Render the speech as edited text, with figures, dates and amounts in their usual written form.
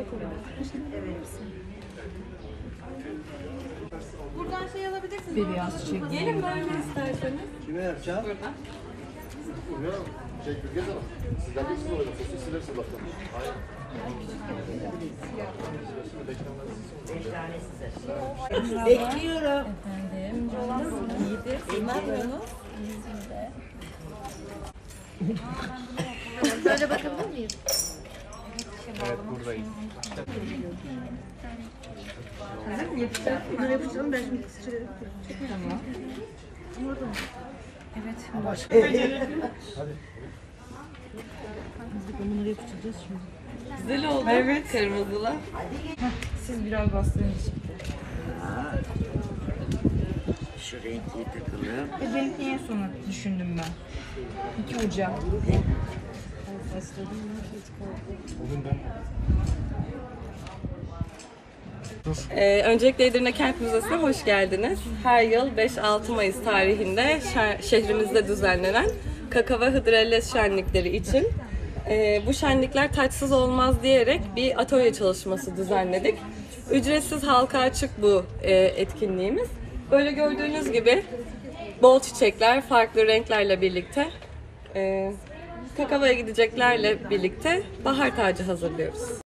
Buradan şey alabilirsiniz. Bir yaz çek. Gelin böyle isterseniz. Kime yapacağım? Buradan. Ya, Gülgez Hanım. Sizler de siz orada sosu silerse bakalım. Hayır. 5 tane size. Bekliyorum. Efendim. İyidir. Nasılsınız? Böyle bakabilir miyiz? Evet buradayım. Bunları yapıştıralım. Ben şimdi Tamam. Evet. Hadi. Bunları yapacağız şimdi. güzel oldu. Evet. Kırmızılar. Siz biraz bastırın şimdi. Şu renkli takılım. Benimki en sona düşündüm ben. 2 Ocak. Bugün ben Öncelikle Edirne Kent Müzesi'ne hoş geldiniz. Her yıl 5-6 Mayıs tarihinde şehrimizde düzenlenen Kakava Hıdrellez şenlikleri için bu şenlikler taçsız olmaz diyerek bir atölye çalışması düzenledik. Ücretsiz halka açık bu etkinliğimiz. Böyle gördüğünüz gibi bol çiçekler, farklı renklerle birlikte Kakava'ya gideceklerle birlikte bahar tacı hazırlıyoruz.